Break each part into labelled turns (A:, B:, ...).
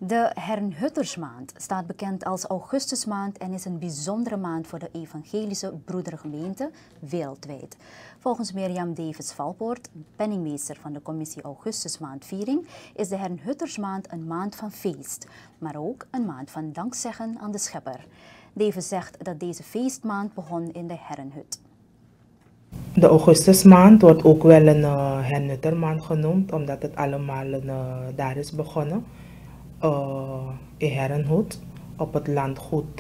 A: De Herrnhuttersmaand staat bekend als Augustusmaand en is een bijzondere maand voor de evangelische broedergemeente wereldwijd. Volgens Mirjam Davids-Valpoort, penningmeester van de commissie Augustusmaandviering, is de Herrnhuttersmaand een maand van feest, maar ook een maand van dankzeggen aan de Schepper. Davids zegt dat deze feestmaand begon in de Herrenhut.
B: De Augustusmaand wordt ook wel een Herrnhuttermaand genoemd, omdat het allemaal daar is begonnen. In Herrenhut, op het landgoed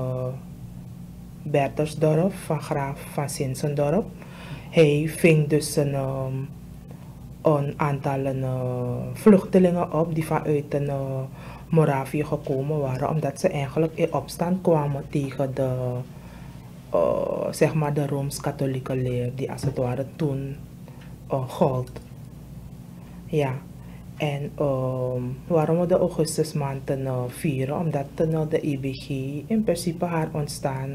B: Bertersdorp van graaf van Sinsendorp. Hij ving dus een aantal vluchtelingen op die vanuit Moravië gekomen waren, omdat ze eigenlijk in opstand kwamen tegen de zeg maar de Rooms-Katholieke leer die als het ware toen gold. Ja. En waarom we de Augustusmaand vieren? Omdat de IBG in principe haar ontstaan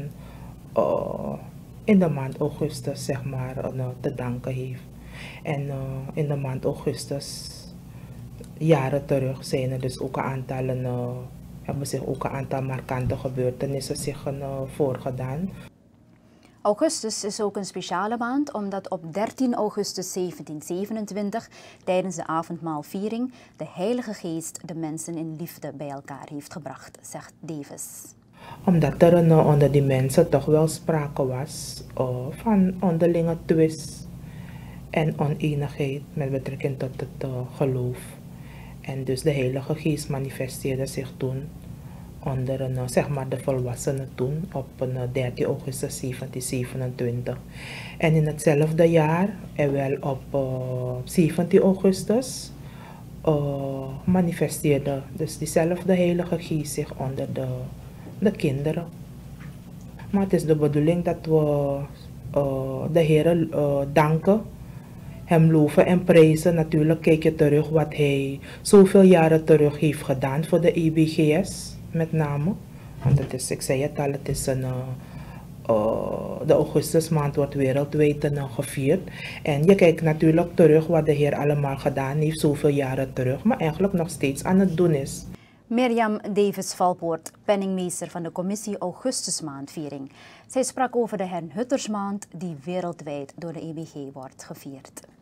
B: in de maand Augustus, zeg maar, te danken heeft. En in de maand Augustus, jaren terug, zijn er dus ook een aantal, hebben zich ook een aantal markante gebeurtenissen zich voorgedaan.
A: Augustus is ook een speciale maand omdat op 13 augustus 1727 tijdens de avondmaalviering de Heilige Geest de mensen in liefde bij elkaar heeft gebracht, zegt Davis.
B: Omdat er onder die mensen toch wel sprake was van onderlinge twist en oneenigheid met betrekking tot het geloof. En dus de Heilige Geest manifesteerde zich toen onder zeg maar de volwassenen toen op 13 augustus 1727. En in hetzelfde jaar, en wel op 17 augustus, manifesteerde dus diezelfde Heilige Geest zich onder de kinderen. Maar het is de bedoeling dat we de Heer danken, Hem loven en prijzen. Natuurlijk kijk je terug wat Hij zoveel jaren terug heeft gedaan voor de EBGS. Met name, want het is, ik zei het al, het is de Augustusmaand wordt wereldwijd gevierd. En je kijkt natuurlijk terug wat de Heer allemaal gedaan heeft, zoveel jaren terug, maar eigenlijk nog steeds aan het doen is.
A: Mirjam Davids-Valpoort, penningmeester van de commissie Augustusmaandviering. Zij sprak over de Herrnhuttersmaand die wereldwijd door de EBG wordt gevierd.